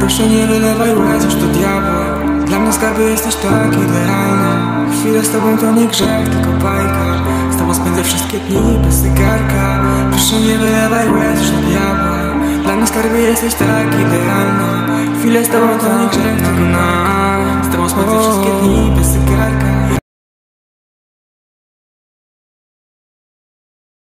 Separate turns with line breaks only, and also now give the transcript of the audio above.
Proszę nie wylewaj łez już do diabła. Dla mnie skarby jesteś tak idealna. Chwilę z tobą to nie grzech, tylko bajka. Z tobą spędzę wszystkie dni bez zegarka. Proszę nie wylewaj łez już do diabła. Dla mnie skarby jesteś tak idealna. Chwilę z tobą to nie grzech, tylko z tobą spędzę wszystkie dni bez zegarka.